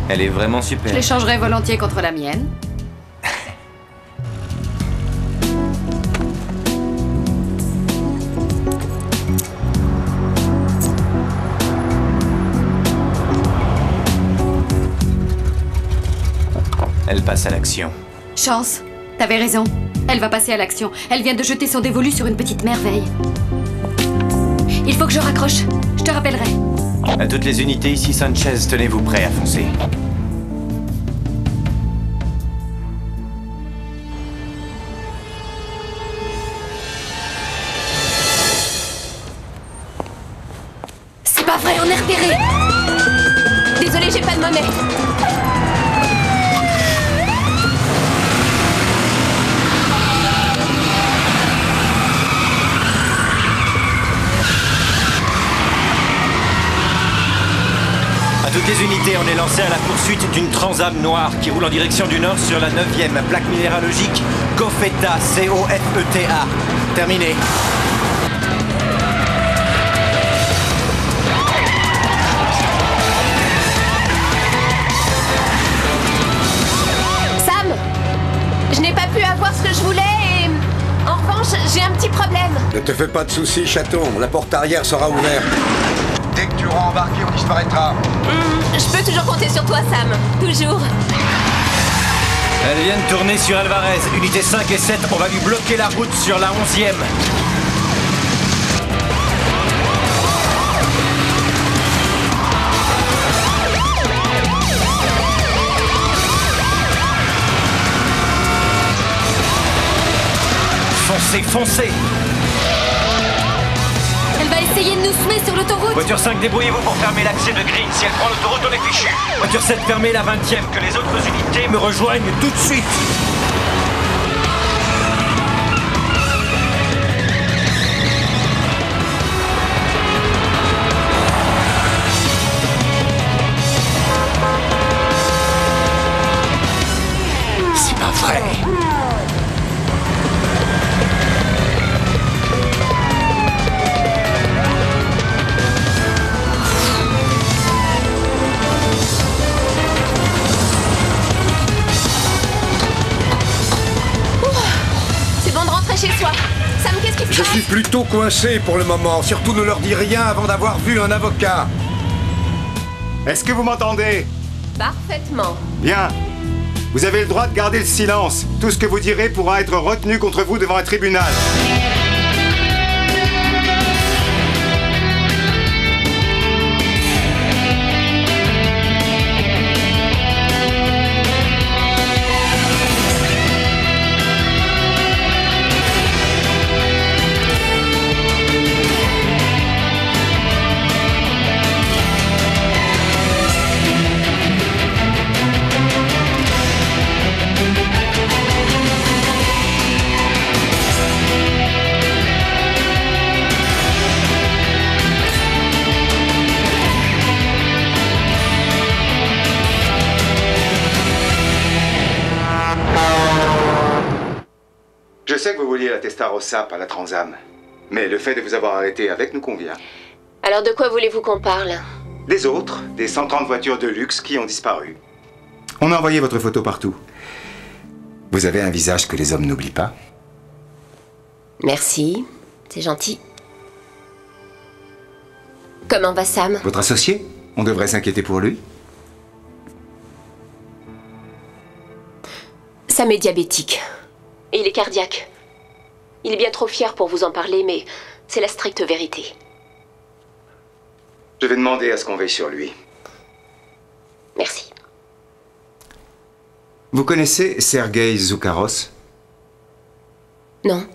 Elle est vraiment super. Je l'échangerais volontiers contre la mienne. Elle passe à l'action. Chance, t'avais raison. Elle va passer à l'action. Elle vient de jeter son dévolu sur une petite merveille. Il faut que je raccroche. Je te rappellerai. À toutes les unités ici, Sanchez, tenez-vous prêts à foncer. C'est pas vrai, on est repéré. Désolée, j'ai pas de monnaie. À toutes les unités, on est lancé à la poursuite d'une transam noire qui roule en direction du nord sur la 9e plaque minéralogique Cofeta, C-O-F-E-T-A. Terminé. Sam, je n'ai pas pu avoir ce que je voulais et... En revanche, j'ai un petit problème. Ne te fais pas de soucis, chaton. La porte arrière sera ouverte. Dès que tu auras embarqué, on disparaîtra. Je peux toujours compter sur toi, Sam. Toujours. Elle vient de tourner sur Alvarez. Unités 5 et 7, on va lui bloquer la route sur la 11e. Foncez, foncez! Elle va essayer de nous semer sur l'autoroute. Voiture 5, débrouillez-vous pour fermer l'accès de Green. Si elle prend l'autoroute, on est fichu. Voiture 7, fermez la 20e. Que les autres unités me rejoignent tout de suite. C'est pas vrai. Chez soi. Sam, qu'est-ce qui se Je passe? suis plutôt coincé pour le moment. Surtout ne leur dis rien avant d'avoir vu un avocat. Est-ce que vous m'entendez? Parfaitement. Bien. Vous avez le droit de garder le silence. Tout ce que vous direz pourra être retenu contre vous devant un tribunal. Je sais que vous vouliez la Testarossa, pas la Transam. Mais le fait de vous avoir arrêté avec nous convient. Alors de quoi voulez-vous qu'on parle? Des autres, des 130 voitures de luxe qui ont disparu. On a envoyé votre photo partout. Vous avez un visage que les hommes n'oublient pas. Merci, c'est gentil. Comment va Sam? Votre associé? On devrait s'inquiéter pour lui? Sam est diabétique. Et il est cardiaque. Il est bien trop fier pour vous en parler, mais c'est la stricte vérité. Je vais demander à ce qu'on veille sur lui. Merci. Vous connaissez Sergei Zoukaros? Non.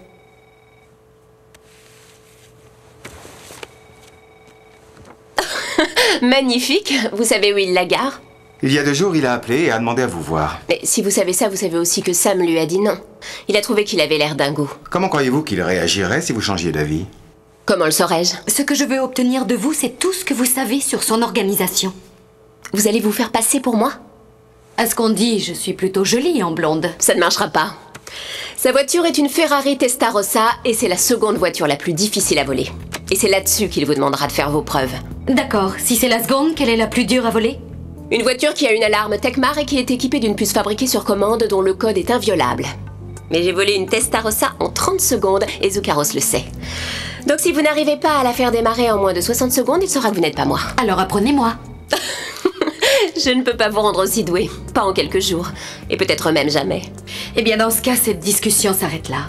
Magnifique. Vous savez où il la gare? Il y a 2 jours, il a appelé et a demandé à vous voir. Mais si vous savez ça, vous savez aussi que Sam lui a dit non. Il a trouvé qu'il avait l'air dingo. Comment croyez-vous qu'il réagirait si vous changiez d'avis? Comment le saurais-je? Ce que je veux obtenir de vous, c'est tout ce que vous savez sur son organisation. Vous allez vous faire passer pour moi? À ce qu'on dit, je suis plutôt jolie en blonde. Ça ne marchera pas. Sa voiture est une Ferrari Testarossa et c'est la seconde voiture la plus difficile à voler. Et c'est là-dessus qu'il vous demandera de faire vos preuves. D'accord. Si c'est la seconde, quelle est la plus dure à voler? Une voiture qui a une alarme Tecmar et qui est équipée d'une puce fabriquée sur commande dont le code est inviolable. Mais j'ai volé une Testarossa en 30 secondes et Zoukaros le sait. Donc si vous n'arrivez pas à la faire démarrer en moins de 60 secondes, il saura que vous n'êtes pas moi. Alors apprenez-moi. Je ne peux pas vous rendre aussi doué. Pas en quelques jours. Et peut-être même jamais. Eh bien, dans ce cas, cette discussion s'arrête là.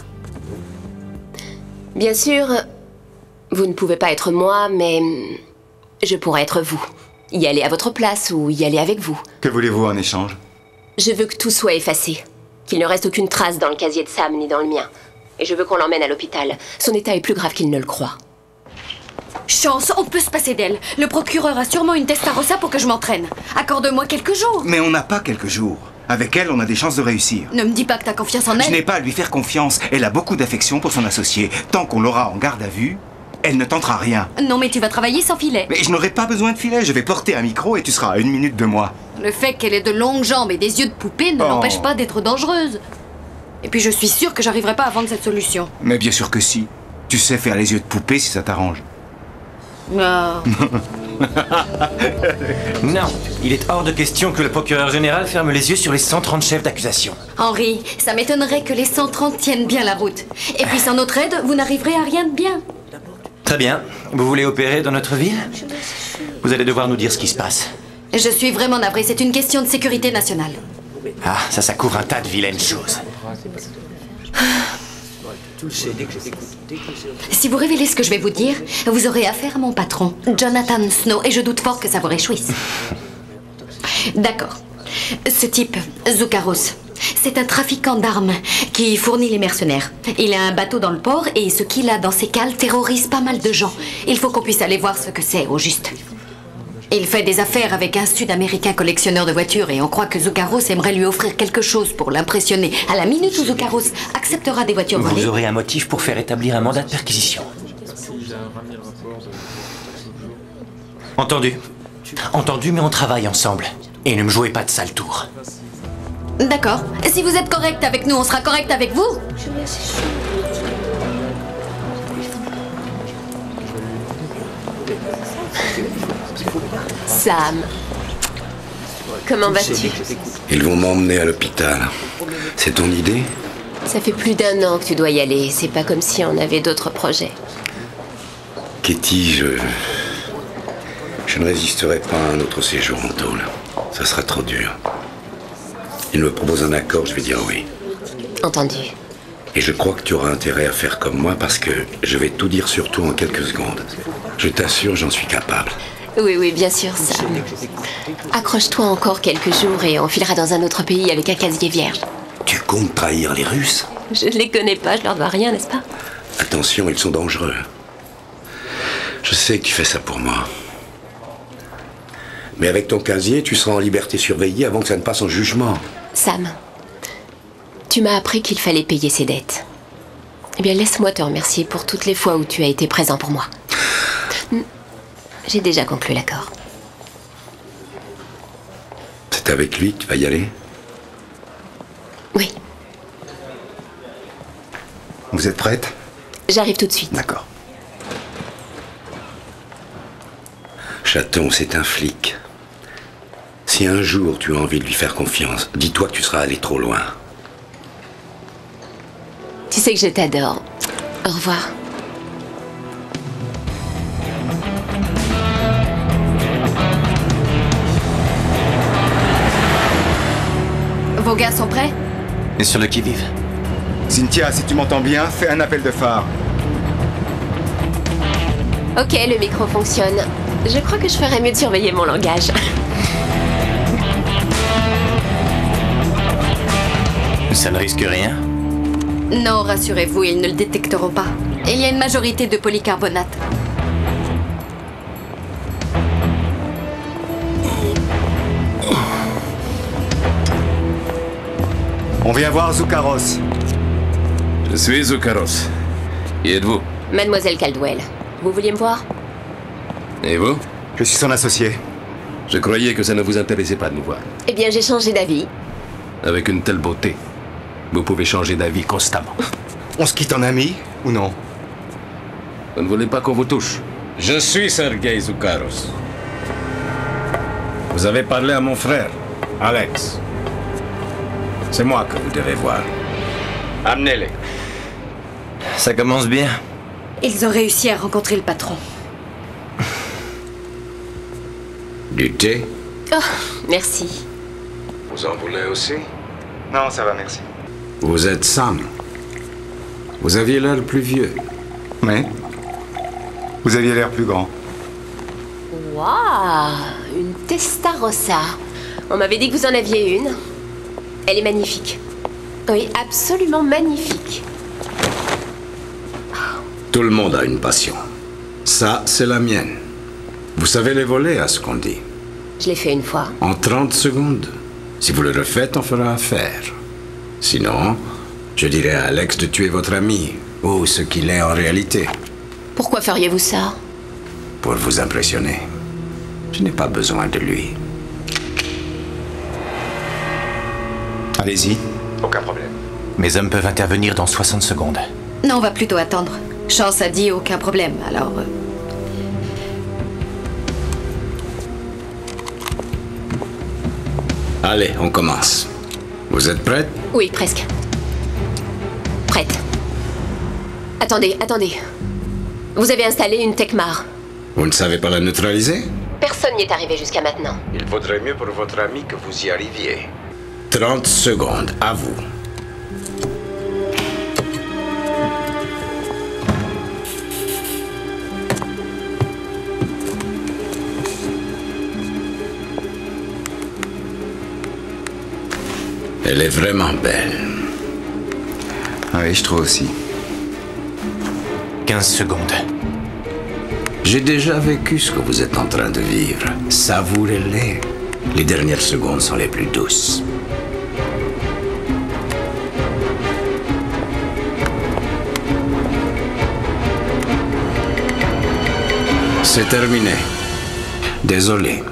Bien sûr, vous ne pouvez pas être moi, mais je pourrais être vous. Y aller à votre place ou y aller avec vous. Que voulez-vous en échange? Je veux que tout soit effacé. Qu'il ne reste aucune trace dans le casier de Sam ni dans le mien. Et je veux qu'on l'emmène à l'hôpital. Son état est plus grave qu'il ne le croit. Chance, on peut se passer d'elle. Le procureur a sûrement une Testarossa pour que je m'entraîne. Accorde-moi quelques jours. Mais on n'a pas quelques jours. Avec elle, on a des chances de réussir. Ne me dis pas que t'as confiance en elle. Je n'ai pas à lui faire confiance. Elle a beaucoup d'affection pour son associé. Tant qu'on l'aura en garde à vue, elle ne tentera rien. Non, mais tu vas travailler sans filet. Mais je n'aurai pas besoin de filet. Je vais porter un micro et tu seras à 1 minute de moi. Le fait qu'elle ait de longues jambes et des yeux de poupée ne l'empêche pas d'être dangereuse. Et puis je suis sûre que j'arriverai pas à vendre cette solution. Mais bien sûr que si. Tu sais faire les yeux de poupée si ça t'arrange. Ah. Non, il est hors de question que le procureur général ferme les yeux sur les 130 chefs d'accusation. Henri, ça m'étonnerait que les 130 tiennent bien la route. Et puis sans notre aide, vous n'arriverez à rien de bien. Très bien. Vous voulez opérer dans notre ville? Vous allez devoir nous dire ce qui se passe. Je suis vraiment navrée, c'est une question de sécurité nationale. Ah, ça couvre un tas de vilaines choses. Si vous révélez ce que je vais vous dire, vous aurez affaire à mon patron, Jonathan Snow, et je doute fort que ça vous réjouisse. D'accord. Ce type, Zoukaros, c'est un trafiquant d'armes qui fournit les mercenaires. Il a un bateau dans le port et ce qu'il a dans ses cales terrorise pas mal de gens. Il faut qu'on puisse aller voir ce que c'est, au juste. Il fait des affaires avec un Sud-Américain collectionneur de voitures et on croit que Zoukaros aimerait lui offrir quelque chose pour l'impressionner. À la minute où Zoukaros acceptera des voitures volées... Vous aurez un motif pour faire établir un mandat de perquisition. Entendu. Entendu, mais on travaille ensemble. Et ne me jouez pas de sale tour. D'accord. Si vous êtes correct avec nous, on sera correct avec vous. Sam, comment vas-tu? Ils vont m'emmener à l'hôpital. C'est ton idée? Ça fait plus d'1 an que tu dois y aller. C'est pas comme si on avait d'autres projets. Katie, je ne résisterai pas à un autre séjour en tôle. Ça sera trop dur. Il me propose un accord, je vais dire oui. Entendu. Et je crois que tu auras intérêt à faire comme moi parce que je vais tout dire sur toi en quelques secondes. Je t'assure, j'en suis capable. Oui, oui, bien sûr, Sam. Accroche-toi encore quelques jours et on filera dans un autre pays avec un casier vierge. Tu comptes trahir les Russes? Je ne les connais pas, je leur dois rien, n'est-ce pas? Attention, ils sont dangereux. Je sais que tu fais ça pour moi. Mais avec ton casier, tu seras en liberté surveillée avant que ça ne passe en jugement. Sam, tu m'as appris qu'il fallait payer ses dettes. Eh bien, laisse-moi te remercier pour toutes les fois où tu as été présent pour moi. J'ai déjà conclu l'accord. C'est avec lui que tu vas y aller? Oui. Vous êtes prête? J'arrive tout de suite. D'accord. Chaton, c'est un flic. Si un jour tu as envie de lui faire confiance, dis-toi que tu seras allé trop loin. Tu sais que je t'adore. Au revoir. Vos gars sont prêts? Et sur le qui-vive. Cynthia, si tu m'entends bien, fais un appel de phare. Ok, le micro fonctionne. Je crois que je ferais mieux de surveiller mon langage. Ça ne risque rien? Non, rassurez-vous, ils ne le détecteront pas. Il y a une majorité de polycarbonate. On vient voir Zoukaros. Je suis Zoukaros. Qui êtes-vous? Mademoiselle Caldwell, vous vouliez me voir? Et vous? Je suis son associé. Je croyais que ça ne vous intéressait pas de nous voir. Eh bien, j'ai changé d'avis. Avec une telle beauté, vous pouvez changer d'avis constamment. On se quitte en amis ou non? Vous ne voulez pas qu'on vous touche? Je suis Sergei Zoukaros. Vous avez parlé à mon frère, Alex. C'est moi que vous devez voir. Amenez-les. Ça commence bien. Ils ont réussi à rencontrer le patron. Du thé? Oh, merci. Vous en voulez aussi? Non, ça va, merci. Vous êtes Sam. Vous aviez l'air plus vieux. Oui. Vous aviez l'air plus grand. Waouh, une Testarossa. On m'avait dit que vous en aviez une. Elle est magnifique. Oui, absolument magnifique. Tout le monde a une passion. Ça, c'est la mienne. Vous savez les voler, à ce qu'on dit. Je l'ai fait une fois. En 30 secondes. Si vous le refaites, on fera affaire. Sinon, je dirais à Alex de tuer votre ami, ou ce qu'il est en réalité, Pourquoi feriez-vous ça? pour vous impressionner. Je n'ai pas besoin de lui. Allez-y. Aucun problème. Mes hommes peuvent intervenir dans 60 secondes. Non, on va plutôt attendre. Chance a dit aucun problème, alors... Allez, on commence. Vous êtes prête? Oui, presque. Prête. Attendez, attendez. Vous avez installé une Tecmar. Vous ne savez pas la neutraliser? Personne n'y est arrivé jusqu'à maintenant. Il vaudrait mieux pour votre ami que vous y arriviez. 30 secondes, à vous. Elle est vraiment belle. Oui, je trouve aussi. 15 secondes. J'ai déjà vécu ce que vous êtes en train de vivre. Savourez-les. Les dernières secondes sont les plus douces. C'est terminé. Désolé.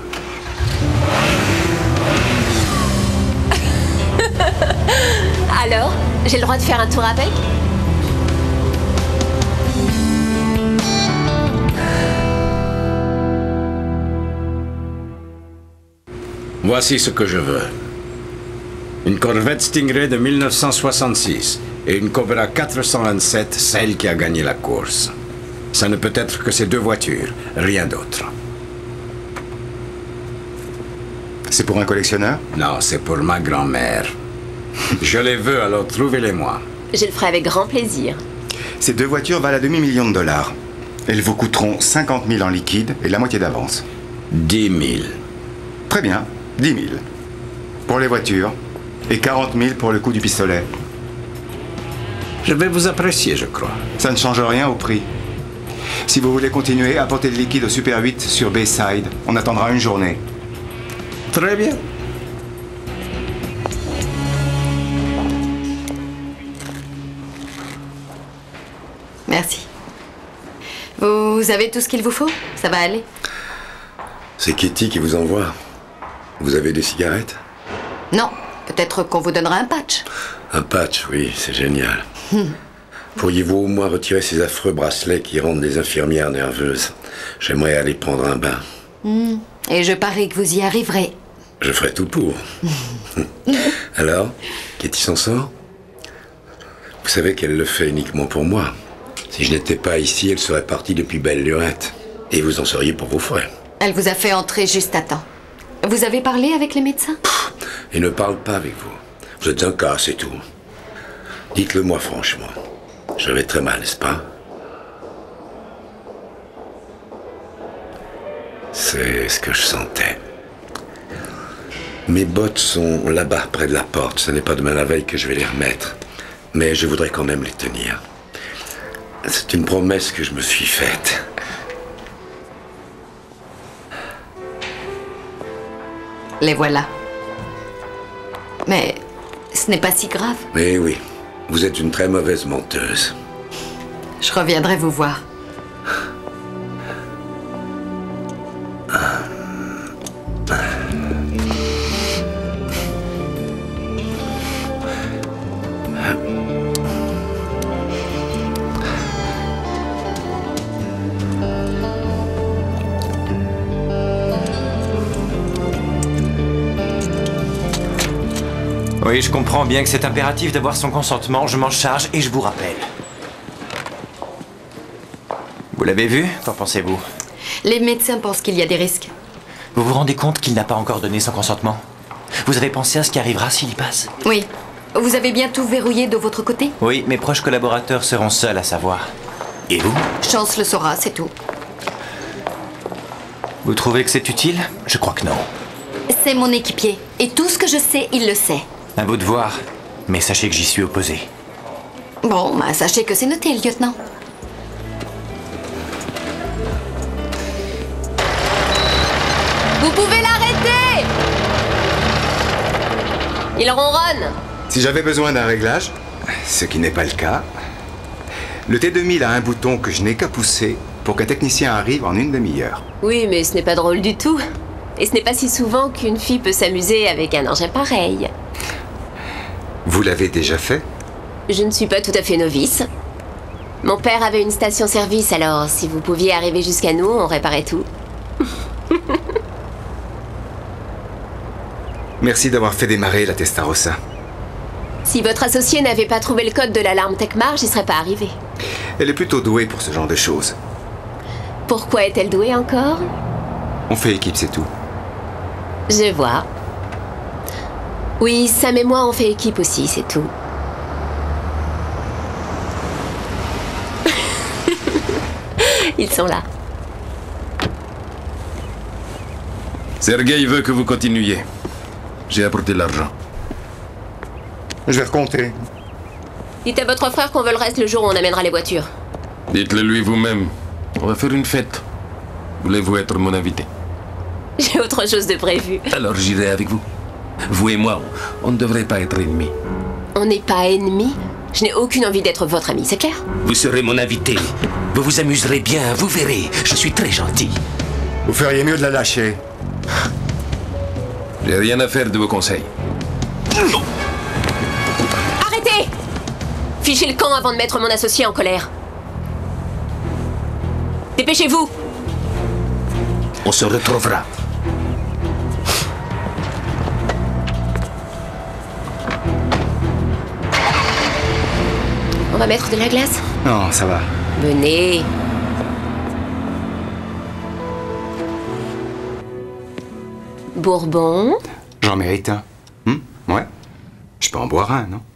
Alors, j'ai le droit de faire un tour avec? Voici ce que je veux. Une Corvette Stingray de 1966 et une Cobra 427, celle qui a gagné la course. Ça ne peut être que ces deux voitures, rien d'autre. C'est pour un collectionneur? Non, c'est pour ma grand-mère. Je les veux, alors trouvez-les-moi. Je le ferai avec grand plaisir. Ces deux voitures valent à $2 millions. Elles vous coûteront 50 000 en liquide et la moitié d'avance. 10 000. Très bien, 10 000. Pour les voitures et 40 000 pour le coût du pistolet. Je vais vous apprécier, je crois. Ça ne change rien au prix. Si vous voulez continuer, apportez le liquide au Super 8 sur Bayside. On attendra une journée. Très bien. Merci. Vous avez tout ce qu'il vous faut? Ça va aller? C'est Kitty qui vous envoie. Vous avez des cigarettes? Non. Peut-être qu'on vous donnera un patch. Un patch, oui, c'est génial. Pourriez-vous au moins retirer ces affreux bracelets qui rendent les infirmières nerveuses? J'aimerais aller prendre un bain. Et je parie que vous y arriverez. Je ferai tout pour. Alors, Kitty s'en sort? Vous savez qu'elle le fait uniquement pour moi. Si je n'étais pas ici, elle serait partie depuis belle lurette. Et vous en seriez pour vos frais. Elle vous a fait entrer juste à temps. Vous avez parlé avec les médecins? Ils ne parlent pas avec vous. Vous êtes un cas, c'est tout. Dites-le moi franchement. Je vais très mal, n'est-ce pas? C'est ce que je sentais. Mes bottes sont là-bas, près de la porte. Ce n'est pas demain la veille que je vais les remettre. Mais je voudrais quand même les tenir. C'est une promesse que je me suis faite. Les voilà. Mais ce n'est pas si grave. Mais oui, vous êtes une très mauvaise menteuse. Je reviendrai vous voir. Oui, je comprends bien que c'est impératif d'avoir son consentement. Je m'en charge et je vous rappelle. Vous l'avez vu? Qu'en pensez-vous? Les médecins pensent qu'il y a des risques. Vous vous rendez compte qu'il n'a pas encore donné son consentement? Vous avez pensé à ce qui arrivera s'il y passe? Oui. Vous avez bien tout verrouillé de votre côté? Oui, mes proches collaborateurs seront seuls à savoir. Et vous? Chance le saura, c'est tout. Vous trouvez que c'est utile? Je crois que non. C'est mon équipier. Et tout ce que je sais, il le sait. À vous de voir. Mais sachez que j'y suis opposé. Bon, bah, sachez que c'est noté, lieutenant. Vous pouvez l'arrêter! Il ronronne. Si j'avais besoin d'un réglage, ce qui n'est pas le cas, le T2000 a un bouton que je n'ai qu'à pousser pour qu'un technicien arrive en une demi-heure. Oui, mais ce n'est pas drôle du tout. Et ce n'est pas si souvent qu'une fille peut s'amuser avec un engin pareil. Vous l'avez déjà fait? Je ne suis pas tout à fait novice. Mon père avait une station-service, alors si vous pouviez arriver jusqu'à nous, on réparait tout. Merci d'avoir fait démarrer la Testarossa. Si votre associé n'avait pas trouvé le code de l'alarme Tecmar, j'y serais pas arrivé. Elle est plutôt douée pour ce genre de choses. Pourquoi est-elle douée encore? On fait équipe, c'est tout. Je vois. Oui, Sam et moi, on fait équipe aussi, c'est tout. Ils sont là. Sergei veut que vous continuiez. J'ai apporté l'argent. Je vais recompter. Dites à votre frère qu'on veut le reste le jour où on amènera les voitures. Dites-le lui vous-même. On va faire une fête. Voulez-vous être mon invité? J'ai autre chose de prévu. Alors j'irai avec vous. Vous et moi, on ne devrait pas être ennemis. On n'est pas ennemis. Je n'ai aucune envie d'être votre ami, c'est clair? Vous serez mon invité. Vous vous amuserez bien, vous verrez. Je suis très gentil. Vous feriez mieux de la lâcher. J'ai rien à faire de vos conseils. Arrêtez! Fichez le camp avant de mettre mon associé en colère. Dépêchez-vous! On se retrouvera. On va mettre de la glace? Non, ça va. Venez. Bourbon? J'en mérite un. Ouais. Je peux en boire un, non?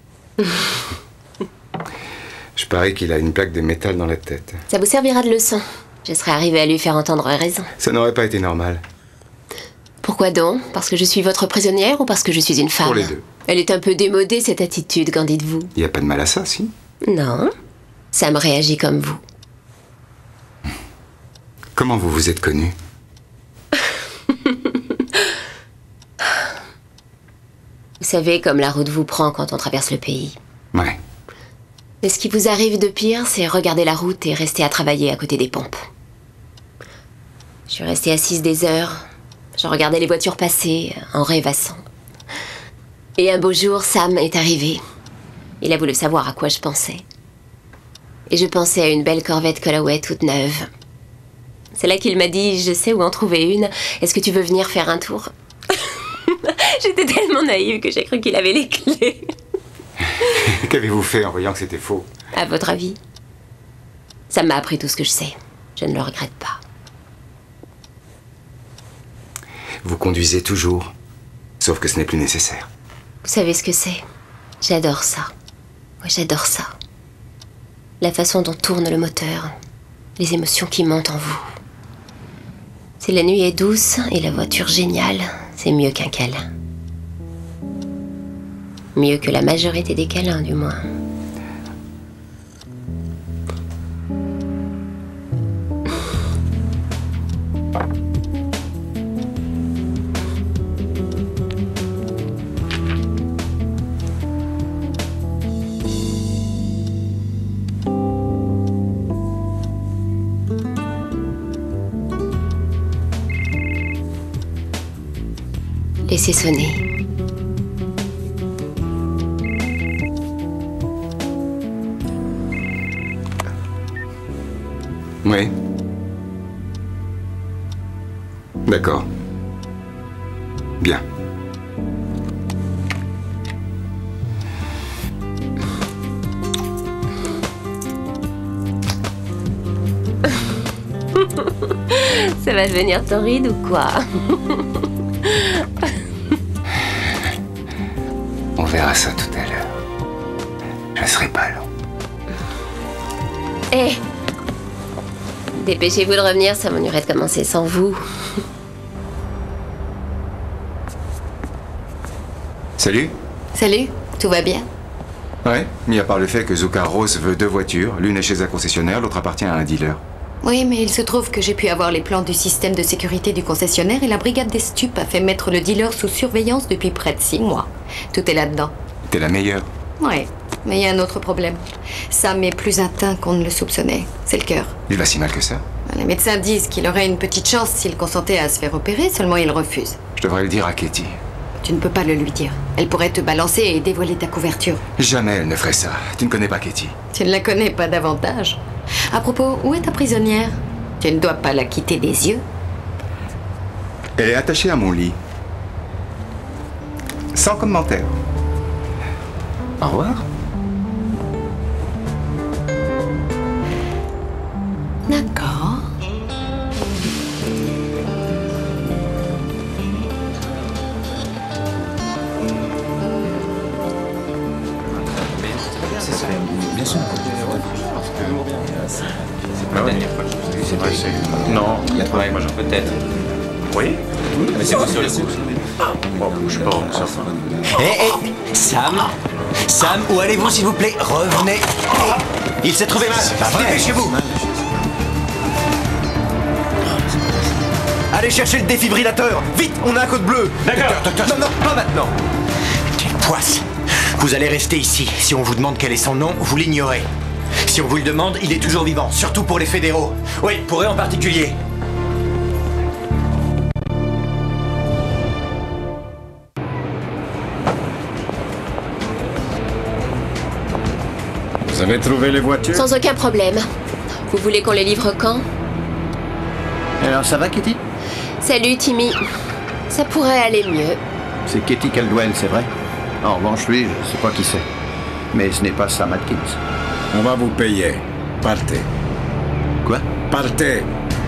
Je parie qu'il a une plaque de métal dans la tête. Ça vous servira de leçon. Je serais arrivée à lui faire entendre raison. Ça n'aurait pas été normal. Pourquoi donc? Parce que je suis votre prisonnière ou parce que je suis une femme? Pour les deux. Elle est un peu démodée, cette attitude, qu'en dites-vous? Il n'y a pas de mal à ça, si? Non. Ça me réagit comme vous. Comment vous vous êtes connus? Vous savez, comme la route vous prend quand on traverse le pays. Ouais. Mais ce qui vous arrive de pire, c'est regarder la route et rester à travailler à côté des pompes. Je suis restée assise des heures. Je regardais les voitures passer, en rêvassant. Et un beau jour, Sam est arrivé. Il a voulu savoir à quoi je pensais. Et je pensais à une belle Corvette Callaway toute neuve. C'est là qu'il m'a dit, je sais où en trouver une. Est-ce que tu veux venir faire un tour? J'étais tellement naïve que j'ai cru qu'il avait les clés. Qu'avez-vous fait en voyant que c'était faux? À votre avis? Ça m'a appris tout ce que je sais. Je ne le regrette pas. Vous conduisez toujours, sauf que ce n'est plus nécessaire. Vous savez ce que c'est? J'adore ça. Oui, j'adore ça. La façon dont tourne le moteur. Les émotions qui montent en vous. Si la nuit est douce et la voiture géniale, c'est mieux qu'un câlin. Mieux que la majorité des câlins, du moins. Laissez sonner. Oui. D'accord. Bien. Ça va devenir torride ou quoi? On verra ça tout à l'heure. Je serai pas long. Eh, dépêchez-vous de revenir, ça m'ennuierait de commencer sans vous. Salut. Salut, tout va bien? Ouais, mis à part le fait que Zukaros veut 2 voitures, l'une est chez un concessionnaire, l'autre appartient à un dealer. Oui, mais il se trouve que j'ai pu avoir les plans du système de sécurité du concessionnaire et la brigade des stupes a fait mettre le dealer sous surveillance depuis près de 6 mois. Tout est là-dedans. T'es la meilleure. Ouais, mais il y a un autre problème. Sam est plus atteint qu'on ne le soupçonnait. C'est le cœur. Il va si mal que ça? Les médecins disent qu'il aurait une petite chance s'il consentait à se faire opérer, seulement il refuse. Je devrais le dire à Katie. Tu ne peux pas le lui dire. Elle pourrait te balancer et dévoiler ta couverture. Jamais elle ne ferait ça. Tu ne connais pas Katie. Tu ne la connais pas davantage. À propos, où est ta prisonnière? Tu ne dois pas la quitter des yeux. Elle est attachée à mon lit. Sans commentaire. Au revoir. D'accord. Non, Il y a 3 mois, peut-être. oui. Mais c'est vous sur le coup. Bon, bouge pas, ça. Sam, où allez-vous s'il vous plaît? Revenez. Il s'est trouvé mal. Dépêchez-vous. Allez chercher le défibrillateur. Vite, on a un code bleu. D'accord. Non, pas maintenant. Quelle poisse. Vous allez rester ici. Si on vous demande quel est son nom, vous l'ignorez. Si on vous le demande, il est toujours vivant, surtout pour les fédéraux. Oui, pour eux en particulier. Vous avez trouvé les voitures? Sans aucun problème. Vous voulez qu'on les livre quand? Alors ça va, Kitty? Salut, Timmy. Ça pourrait aller mieux. C'est Katie Caldwell, c'est vrai? En revanche, lui, je sais pas qui c'est. Mais ce n'est pas Sam Atkins. On va vous payer. Partez. Quoi? Partez.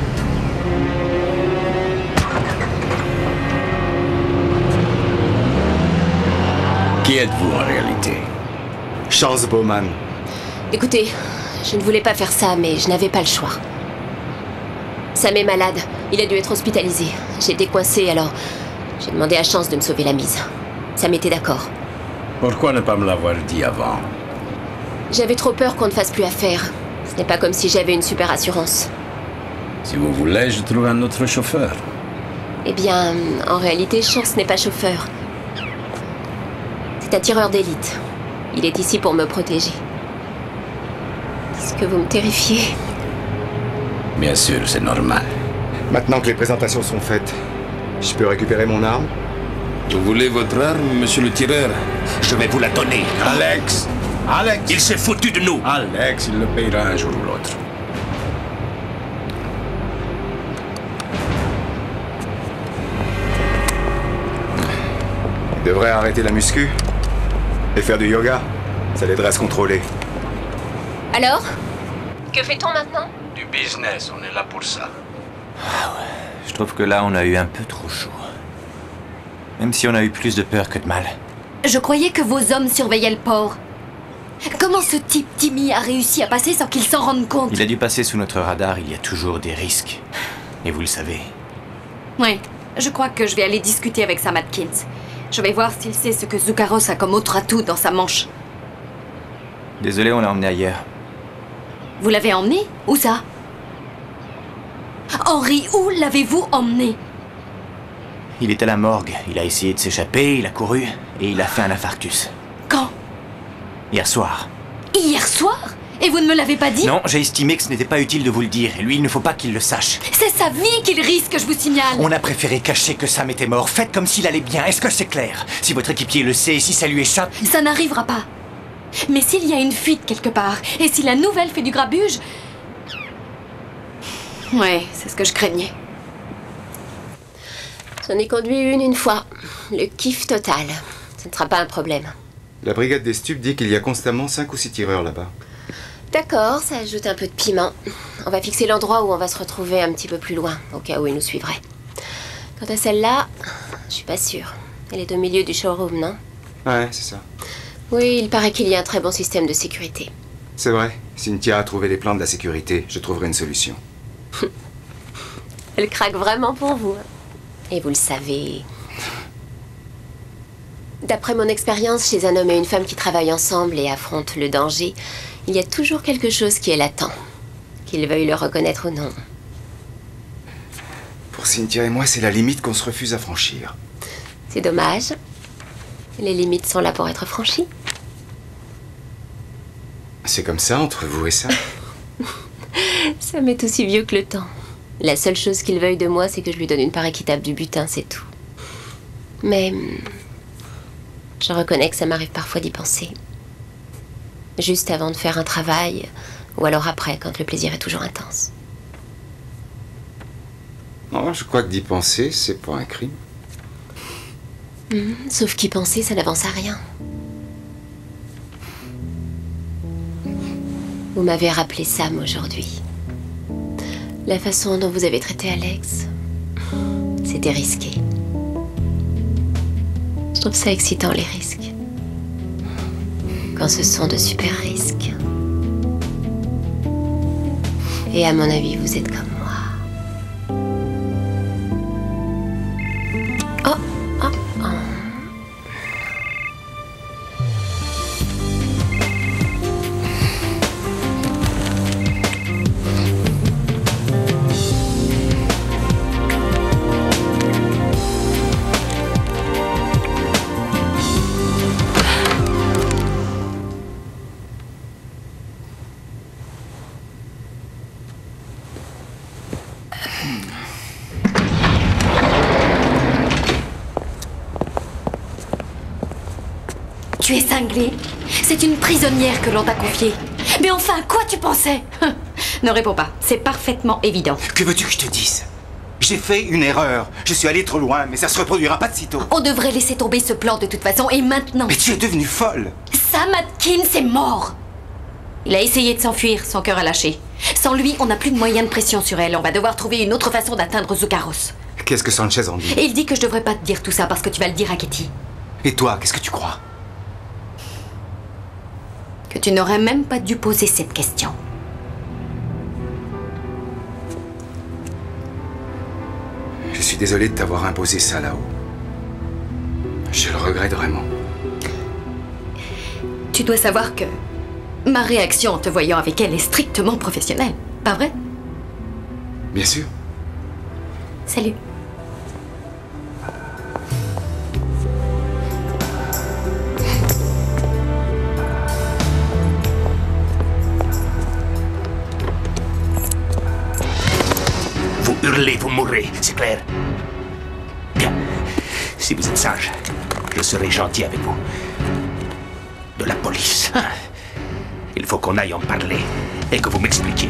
Qui êtes-vous en réalité? Charles Bowman. Écoutez, je ne voulais pas faire ça, mais je n'avais pas le choix. Sam est malade. Il a dû être hospitalisé. J'étais coincée, alors j'ai demandé à Chance de me sauver la mise. Sam était d'accord. Pourquoi ne pas me l'avoir dit avant? J'avais trop peur qu'on ne fasse plus affaire. Ce n'est pas comme si j'avais une super assurance. Si vous voulez, je trouve un autre chauffeur. Eh bien, en réalité, Chance n'est pas chauffeur. C'est un tireur d'élite. Il est ici pour me protéger. Est-ce que vous me terrifiez? Bien sûr, c'est normal. Maintenant que les présentations sont faites, je peux récupérer mon arme? Vous voulez votre arme, monsieur le tireur? Je vais vous la donner. Alex! Alex! Il s'est foutu de nous. Alex, il le payera un jour ou l'autre. Il devrait arrêter la muscu et faire du yoga. Ça l'aiderait à se contrôler. Alors? Que fait-on maintenant? Du business, on est là pour ça. Je trouve que là, on a eu un peu trop chaud. Même si on a eu plus de peur que de mal. Je croyais que vos hommes surveillaient le port. Comment ce type Timmy a réussi à passer sans qu'il s'en rende compte? Il a dû passer sous notre radar, il y a toujours des risques. Et vous le savez. Oui, je crois que je vais aller discuter avec Sam Atkins. Je vais voir s'il sait ce que Zukaros a comme autre atout dans sa manche. Désolé, on l'a emmené ailleurs. Vous l'avez emmené? Où ça? Henry, où l'avez-vous emmené? Il est à la morgue, il a essayé de s'échapper, il a couru, et il a fait un infarctus. Quand? Hier soir. Hier soir? Et vous ne me l'avez pas dit? Non, j'ai estimé que ce n'était pas utile de vous le dire, et lui, il ne faut pas qu'il le sache. C'est sa vie qu'il risque, je vous signale. On a préféré cacher que Sam était mort. Faites comme s'il allait bien, est-ce que c'est clair? Si votre équipier le sait, si ça lui échappe... Ça n'arrivera pas. Mais s'il y a une fuite quelque part, et si la nouvelle fait du grabuge... Ouais, c'est ce que je craignais. J'en ai conduit une fois. Le kiff total. Ce ne sera pas un problème. La brigade des stupes dit qu'il y a constamment 5 ou 6 tireurs là-bas. D'accord, ça ajoute un peu de piment. On va fixer l'endroit où on va se retrouver un petit peu plus loin, au cas où il nous suivrait. Quant à celle-là, je suis pas sûre. Elle est au milieu du showroom, non? Ouais, c'est ça. Oui, il paraît qu'il y a un très bon système de sécurité. C'est vrai. Cynthia a trouvé les plans de la sécurité. Je trouverai une solution. Elle craque vraiment pour vous. Et vous le savez. D'après mon expérience chez un homme et une femme qui travaillent ensemble et affrontent le danger, il y a toujours quelque chose qui est latent, qu'ils veuillent le reconnaître ou non. Pour Cynthia et moi, c'est la limite qu'on se refuse à franchir. C'est dommage. Les limites sont là pour être franchies. C'est comme ça entre vous et ça? Ça m'est aussi vieux que le temps. La seule chose qu'il veuille de moi, c'est que je lui donne une part équitable du butin, c'est tout. Mais je reconnais que ça m'arrive parfois d'y penser. Juste avant de faire un travail, ou alors après, quand le plaisir est toujours intense. Non, je crois que d'y penser, c'est pas un crime. Sauf qu'y penser, ça n'avance à rien. Vous m'avez rappelé Sam aujourd'hui. La façon dont vous avez traité Alex, c'était risqué. Je trouve ça excitant, les risques. Quand ce sont de super risques. Et à mon avis, vous êtes comme moi. Oh, oh, oh. Tu es cinglé. C'est une prisonnière que l'on t'a confiée. Mais enfin, à quoi tu pensais? Ne réponds pas, c'est parfaitement évident. Que veux-tu que je te dise? J'ai fait une erreur. Je suis allé trop loin, mais ça se reproduira pas de sitôt. On devrait laisser tomber ce plan de toute façon, et maintenant... Mais tu es devenue folle. Sam Atkins est mort. Il a essayé de s'enfuir, son cœur a lâché. Sans lui, on n'a plus de moyens de pression sur elle. On va devoir trouver une autre façon d'atteindre Zukaros. Qu'est-ce que Sanchez en dit? Et il dit que je devrais pas te dire tout ça parce que tu vas le dire à Katie. Et toi, qu'est-ce que tu crois? Que tu n'aurais même pas dû poser cette question. Je suis désolé de t'avoir imposé ça là-haut. Je le regrette vraiment. Tu dois savoir que ma réaction en te voyant avec elle est strictement professionnelle, pas vrai? Bien sûr. Salut. Vous hurlez, vous mourrez, c'est clair? Bien. Si vous êtes sage, je serai gentil avec vous. De la police. Il faut qu'on aille en parler et que vous m'expliquiez.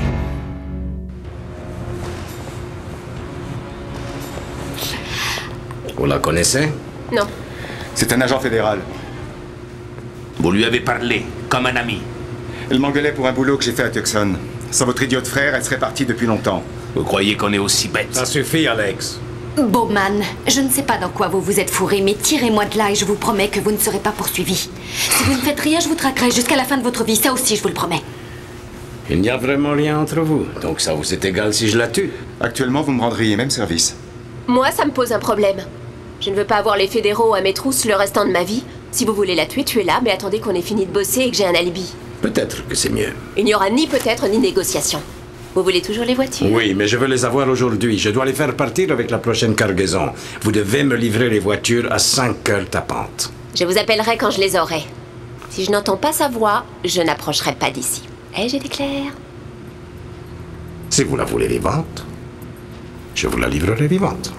Vous la connaissez? Non. C'est un agent fédéral. Vous lui avez parlé, comme un ami. Elle m'engueulait pour un boulot que j'ai fait à Tucson. Sans votre idiot de frère, elle serait partie depuis longtemps. Vous croyez qu'on est aussi bête? Ça suffit, Alex. Bowman, je ne sais pas dans quoi vous vous êtes fourré, mais tirez-moi de là et je vous promets que vous ne serez pas poursuivi. Si vous ne faites rien, je vous traquerai jusqu'à la fin de votre vie, ça aussi je vous le promets. Il n'y a vraiment rien entre vous, donc ça vous est égal si je la tue. Actuellement, vous me rendriez même service. Moi, ça me pose un problème. Je ne veux pas avoir les fédéraux à mes trousses le restant de ma vie. Si vous voulez la tuer, tuez-la, mais attendez qu'on ait fini de bosser et que j'ai un alibi. Peut-être que c'est mieux. Il n'y aura ni peut-être ni négociation. Vous voulez toujours les voitures? Oui, mais je veux les avoir aujourd'hui. Je dois les faire partir avec la prochaine cargaison. Vous devez me livrer les voitures à 5 heures tapantes. Je vous appellerai quand je les aurai. Si je n'entends pas sa voix, je n'approcherai pas d'ici. Ai-je été claire? Si vous la voulez vivante, je vous la livrerai vivante.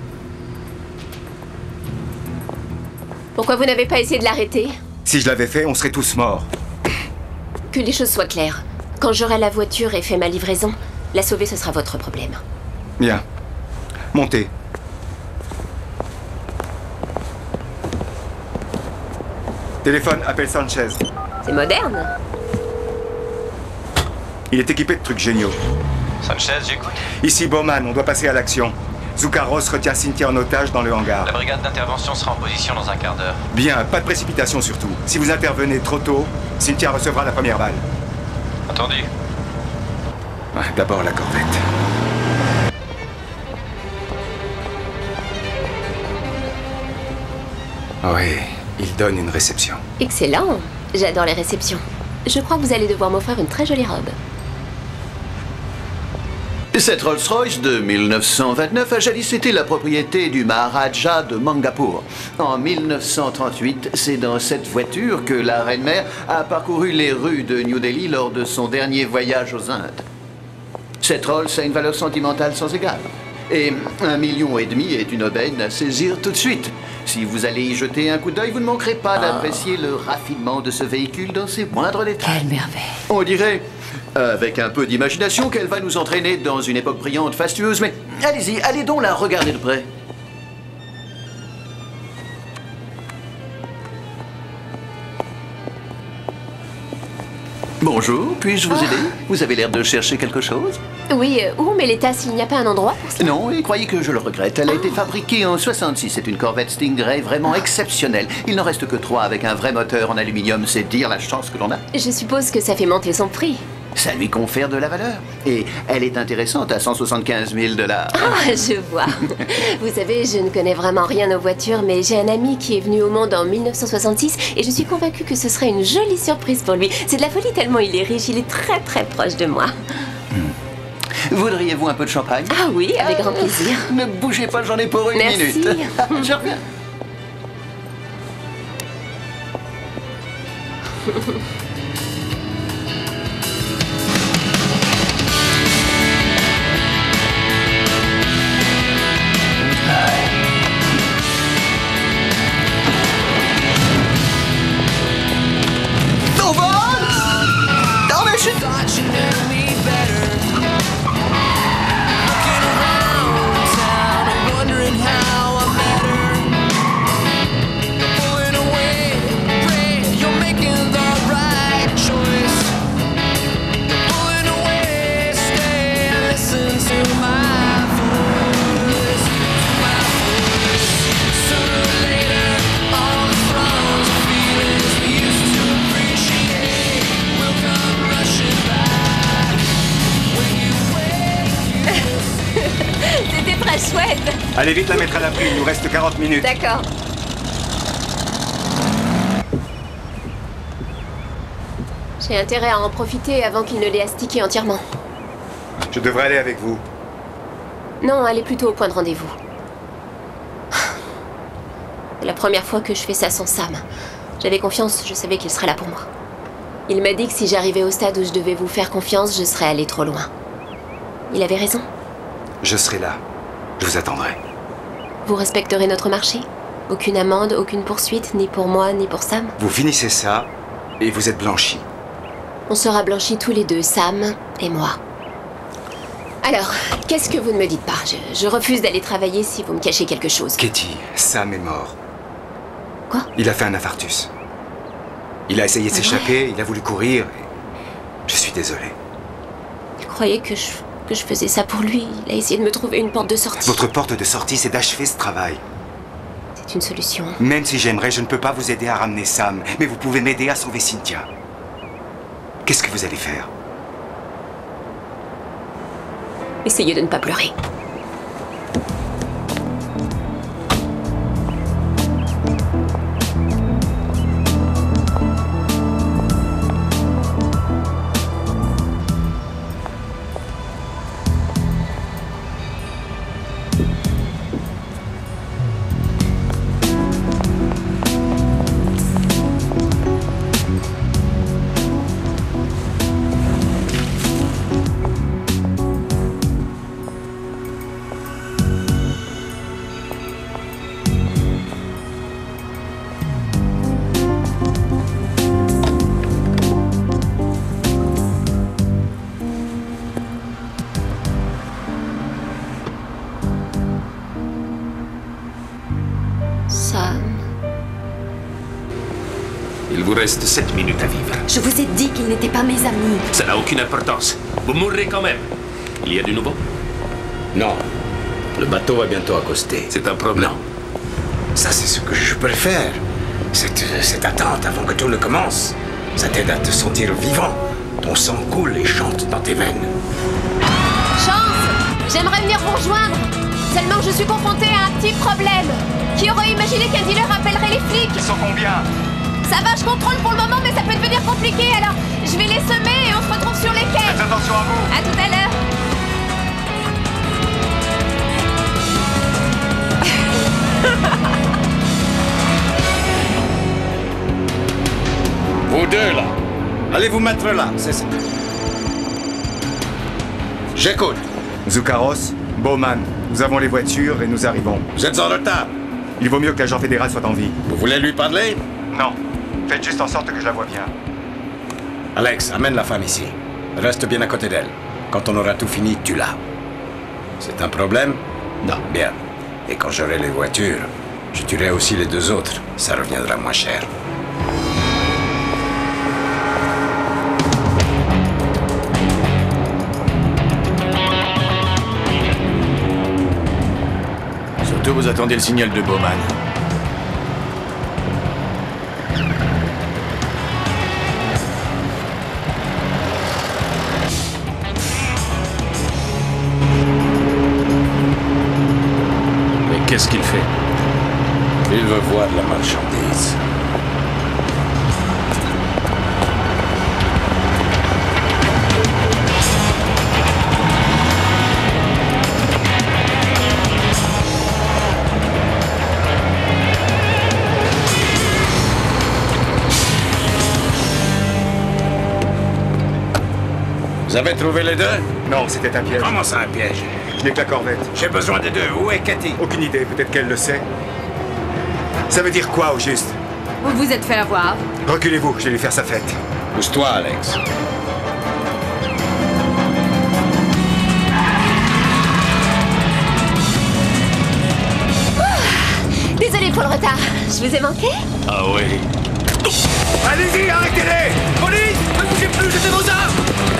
Pourquoi vous n'avez pas essayé de l'arrêter? Si je l'avais fait, on serait tous morts. Que les choses soient claires. Quand j'aurai la voiture et fait ma livraison, la sauver, ce sera votre problème. Bien. Montez. Téléphone, appelle Sanchez. C'est moderne. Il est équipé de trucs géniaux. Sanchez, j'écoute. Ici Bowman, on doit passer à l'action. Zukaros retient Cynthia en otage dans le hangar. La brigade d'intervention sera en position dans un quart d'heure. Bien, pas de précipitation surtout. Si vous intervenez trop tôt, Cynthia recevra la première balle. Entendu. Ouais, d'abord la corvette. Oui, il donne une réception. Excellent. J'adore les réceptions. Je crois que vous allez devoir m'offrir une très jolie robe. Cette Rolls-Royce de 1929 a jadis été la propriété du Maharaja de Mangapur. En 1938, c'est dans cette voiture que la reine-mère a parcouru les rues de New Delhi lors de son dernier voyage aux Indes. Cette Rolls a une valeur sentimentale sans égale. Et 1,5 million est une aubaine à saisir tout de suite. Si vous allez y jeter un coup d'œil, vous ne manquerez pas d'apprécier le raffinement de ce véhicule dans ses moindres détails. Quelle merveille. On dirait, avec un peu d'imagination, qu'elle va nous entraîner dans une époque brillante, fastueuse, mais allez-y, allez donc la regarder de près. Bonjour, puis-je vous aider? Vous avez l'air de chercher quelque chose? Oui, où on met les tasses? Il n'y a pas un endroit pour ça? Non, et croyez que je le regrette. Elle a été fabriquée en 66. C'est une Corvette Stingray vraiment exceptionnelle. Il n'en reste que 3 avec un vrai moteur en aluminium. C'est dire la chance que l'on a. Je suppose que ça fait monter son prix. Ça lui confère de la valeur. Et elle est intéressante à 175 000 $. Ah, je vois. Vous savez, je ne connais vraiment rien aux voitures, mais j'ai un ami qui est venu au monde en 1966 et je suis convaincue que ce serait une jolie surprise pour lui. C'est de la folie tellement il est riche, il est très très proche de moi. Voudriez-vous un peu de champagne? Ah oui, avec grand plaisir. Ne bougez pas, j'en ai pour une Merci. minute. Je reviens. C'était très chouette. Allez vite la mettre à l'abri, il nous reste 40 minutes. D'accord. J'ai intérêt à en profiter avant qu'il ne l'ait astiqué entièrement. Je devrais aller avec vous. Non, allez plutôt au point de rendez-vous. C'est la première fois que je fais ça sans Sam. J'avais confiance, je savais qu'il serait là pour moi. Il m'a dit que si j'arrivais au stade où je devais vous faire confiance, je serais allée trop loin. Il avait raison. Je serai là. Je vous attendrai. Vous respecterez notre marché? Aucune amende, aucune poursuite, ni pour moi, ni pour Sam? Vous finissez ça, et vous êtes blanchis. On sera blanchis tous les deux, Sam et moi. Alors, qu'est-ce que vous ne me dites pas? Je refuse d'aller travailler si vous me cachez quelque chose. Katie, Sam est mort. Quoi? Il a fait un infarctus. Il a essayé de s'échapper, il a voulu courir. Et je suis désolé. Il croyait que je faisais ça pour lui. Il a essayé de me trouver une porte de sortie. Votre porte de sortie, c'est d'achever ce travail. C'est une solution. Même si j'aimerais, je ne peux pas vous aider à ramener Sam. Mais vous pouvez m'aider à sauver Cynthia. Qu'est-ce que vous allez faire? Essayez de ne pas pleurer. Il vous reste 7 minutes à vivre. Je vous ai dit qu'ils n'étaient pas mes amis. Ça n'a aucune importance. Vous mourrez quand même. Il y a du nouveau? Non. Le bateau va bientôt accoster. C'est un problème. Non. Ça, c'est ce que je préfère. Cette attente avant que tout ne commence. Ça t'aide à te sentir vivant. Ton sang coule et chante dans tes veines. Chance! J'aimerais venir vous rejoindre. Seulement, je suis confrontée à un petit problème. Qui aurait imaginé qu'un dealer appellerait les flics? Ils sont combien? Ça va, je contrôle pour le moment, mais ça peut devenir compliqué, alors je vais les semer et on se retrouve sur les quais. Faites attention à vous. À tout à l'heure. Vous deux, là. Allez vous mettre là, c'est ça. J'écoute. Zoukaros, Bowman, nous avons les voitures et nous arrivons. Vous êtes en retard. Il vaut mieux que l'agent fédéral soit en vie. Vous voulez lui parler? Non. Faites juste en sorte que je la vois bien. Alex, amène la femme ici. Reste bien à côté d'elle. Quand on aura tout fini, tu l'as. C'est un problème? Non. Bien. Et quand j'aurai les voitures, je tuerai aussi les deux autres. Ça reviendra moins cher. Surtout, vous attendez le signal de Bowman. Mais qu'est-ce qu'il fait? Il veut voir la marchandise. Vous avez trouvé les deux? Non, c'était un piège. Comment ça, un piège? Je n'ai que la corvette. J'ai besoin des deux. Où est Cathy? Aucune idée, peut-être qu'elle le sait. Ça veut dire quoi, au juste? Vous vous êtes fait avoir. Reculez-vous, je vais lui faire sa fête. Pousse-toi, Alex. Désolée pour le retard. Je vous ai manqué? Ah oui. Allez-y, arrêtez-les! Police! Ne bougez plus, jetez vos armes!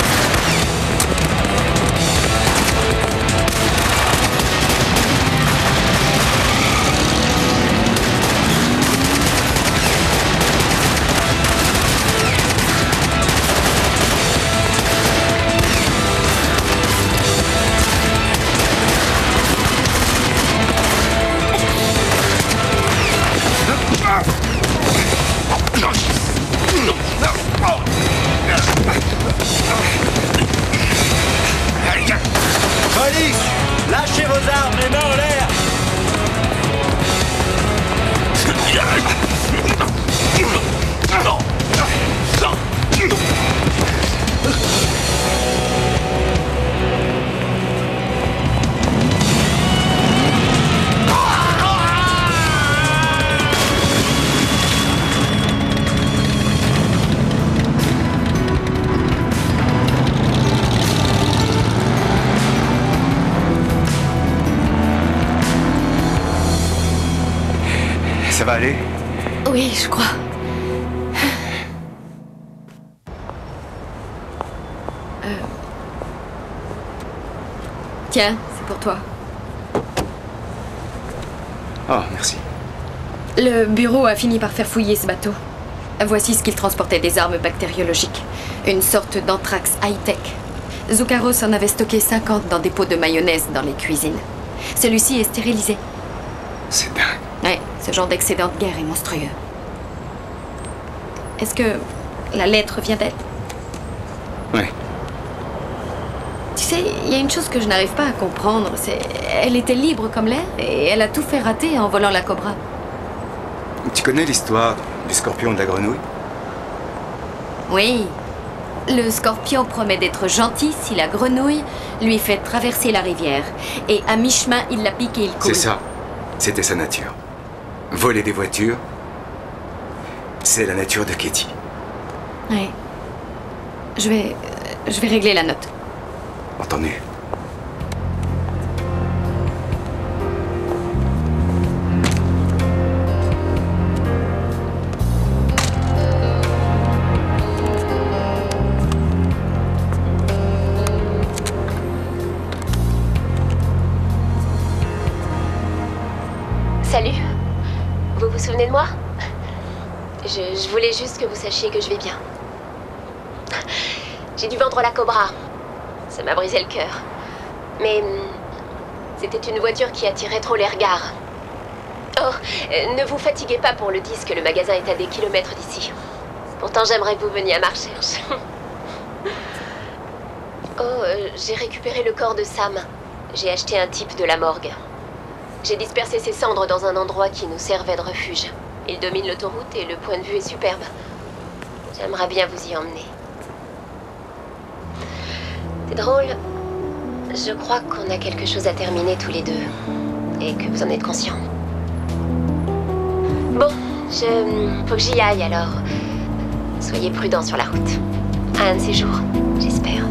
Police! Lâchez vos armes, les mains en l'air! Ça va aller? Oui, je crois. Tiens, c'est pour toi. Oh, merci. Le bureau a fini par faire fouiller ce bateau. Voici ce qu'il transportait, des armes bactériologiques. Une sorte d'anthrax high-tech. Zoukaros en avait stocké 50 dans des pots de mayonnaise dans les cuisines. Celui-ci est stérilisé. C'est dingue. Ouais, ce genre d'excédent de guerre est monstrueux. Est-ce que la lettre vient d'elle? Ouais. Tu sais, il y a une chose que je n'arrive pas à comprendre, c'est... Elle était libre comme l'air et elle a tout fait rater en volant la cobra. Tu connais l'histoire du scorpion de la grenouille? Oui. Le scorpion promet d'être gentil si la grenouille lui fait traverser la rivière. Et à mi-chemin, il la pique et il coule. C'est ça. C'était sa nature. Voler des voitures, c'est la nature de Katie. Ouais. Je vais régler la note. Entendu. souvenez de moi? Je voulais juste que vous sachiez que je vais bien. J'ai dû vendre la Cobra. Ça m'a brisé le cœur. Mais c'était une voiture qui attirait trop les regards. Oh, ne vous fatiguez pas pour le disque, le magasin est à des kilomètres d'ici. Pourtant, j'aimerais que vous veniez à ma recherche. Oh, j'ai récupéré le corps de Sam. J'ai acheté un type de la morgue. J'ai dispersé ses cendres dans un endroit qui nous servait de refuge. Il domine l'autoroute et le point de vue est superbe. J'aimerais bien vous y emmener. C'est drôle. Je crois qu'on a quelque chose à terminer tous les deux. Et que vous en êtes conscient. Bon, faut que j'y aille alors. Soyez prudents sur la route. À un de ces jours, j'espère.